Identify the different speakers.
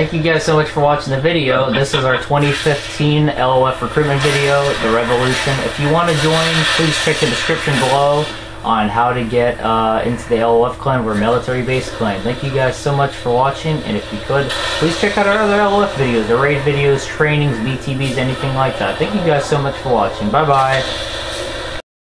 Speaker 1: thank you guys so much for watching the video. This is our 2015 LOF recruitment video, The Revolution. If you want to join, please check the description below on how to get into the LOF clan. We're a military-based clan. Thank you guys so much for watching, and if you could, please check out our other LOF videos, the raid videos, trainings, BTBs, anything like that. Thank you guys so much for watching. Bye-bye.